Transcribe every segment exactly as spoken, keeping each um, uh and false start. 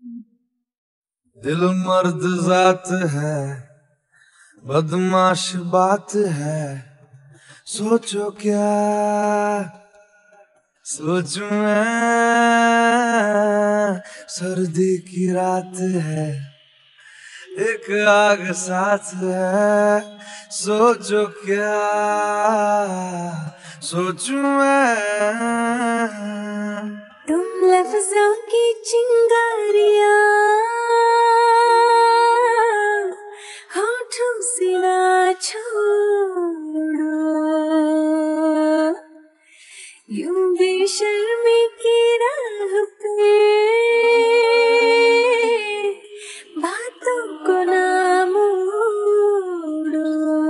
दिल मर्द जात है, बदमाश बात है, सोचो क्या सोचूं मैं। सर्दी की रात है, एक आग साथ है, सोचो क्या सोचूं मैं। तुम लफ्जों की चिंगारियां होठों से ना छोड़ो, यूं बेशर्मी की राह पे बातों को ना मोड़ो।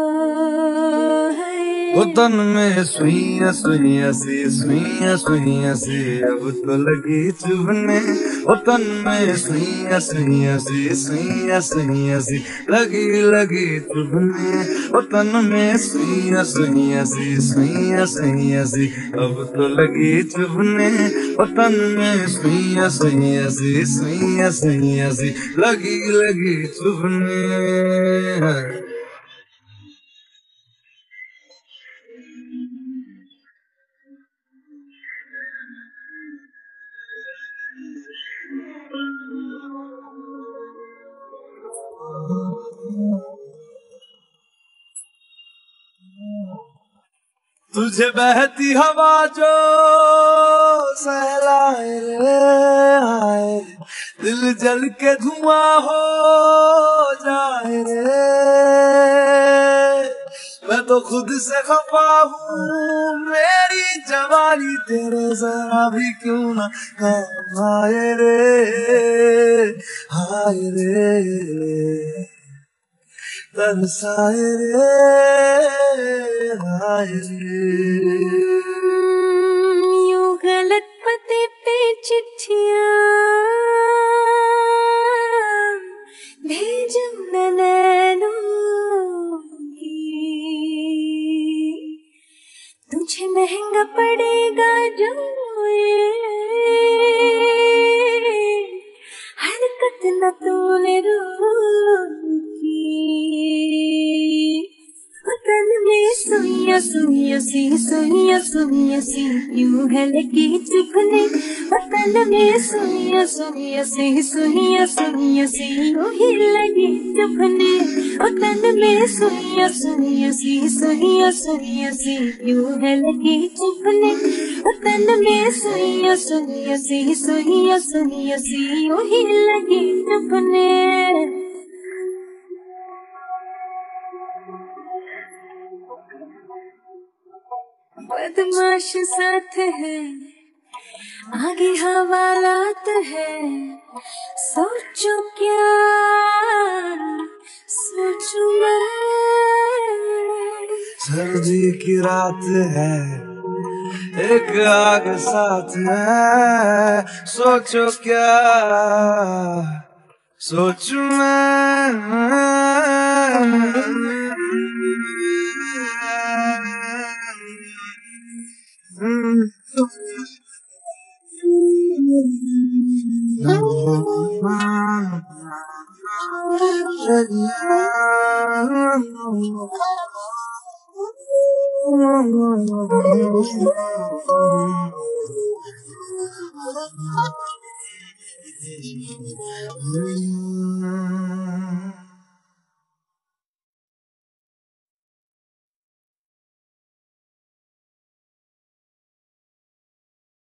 वो तन में सुइयां सुइयां सी सुइयां सुइयां सी अब तो लगी चुभने। वो तन में सुइयां सुइयां सी सुइयां सुइयां सी लगी लगी चुभने। वो तन में सुइयां सुइयां सी सुइयां सुइयां सी अब तो लगी चुभने। वो तन में सुइयां सुइयां सी सुइयां सुइयां सी लगी लगी चुभने। तुझे बहती हवा जो सहलाए रे आए, दिल जल के धुआं हो जाए रे। मैं तो खुद से खफा हूँ, मेरी जवानी तेरे जरा भी क्यों ना काम आए रे हाय रे तरसाए रे हाय रे। यूं गलत पते पे चिट्ठियां भेजूं न नैनों की, तुझे महंगा पड़ेगा जो ये हरकत न तूने रोकी। तन में सुइयां सुइयां सी सुइयां सुइयां सी यूं है लगी चुभने। तन में सुइयां सुइयां सी सुइयां सुइयां सी यूं ही लगी चुभने। तन में सुइयां सुइयां सी सुइयां सुइयां सी यूं है लगी चुभने। तन में सुइयां सुइयां सी सुइयां सुइयां सी यूं ही लगी चुभने। बदमाश साथ है, आगे हवालात है, सोचो क्या सोचूं मैं। सर्दी की रात है, एक आग साथ है, सोचो क्या सोचूं मैं।